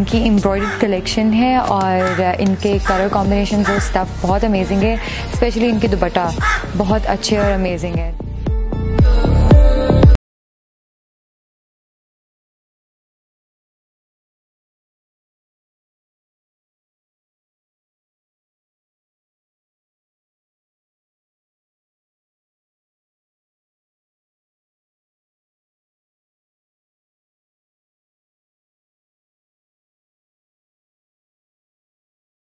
इनकी embroidered collection है और इनके कलर कॉम्बिनेशन और स्टफ बहुत अमेजिंग है। स्पेशली इनके दुपट्टा बहुत अच्छे और अमेजिंग है।